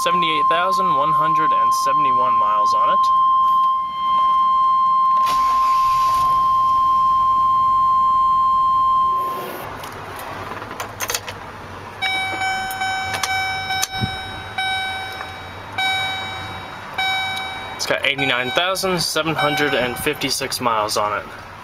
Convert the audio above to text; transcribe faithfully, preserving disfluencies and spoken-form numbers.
seventy-eight thousand one hundred seventy-one miles on it. It's got eighty-nine thousand seven hundred fifty-six miles on it.